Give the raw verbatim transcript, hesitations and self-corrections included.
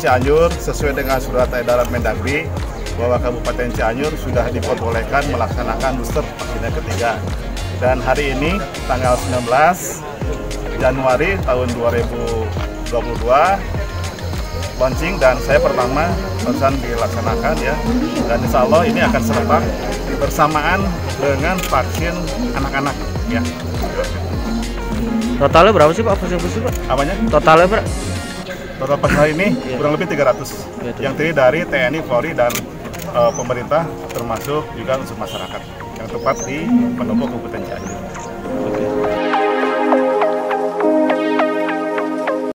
Cianjur sesuai dengan surat edaran Mendagri bahwa Kabupaten Cianjur sudah diperbolehkan melaksanakan booster vaksin yang ketiga. Dan hari ini tanggal sembilan belas Januari tahun dua ribu dua puluh dua launching dan saya pertama barusan dilaksanakan ya. Dan insya Allah ini akan serentak bersamaan dengan vaksin anak-anak ya. Totalnya berapa sih Pak vaksin booster Pak? Apanya? Totalnya berapa? Total vaksin hari ini yeah. kurang lebih tiga ratus yeah, yang terdiri dari T N I, Polri, dan uh, pemerintah termasuk juga unsur masyarakat yang tepat di pendopo Kabupaten Cianjur. Okay.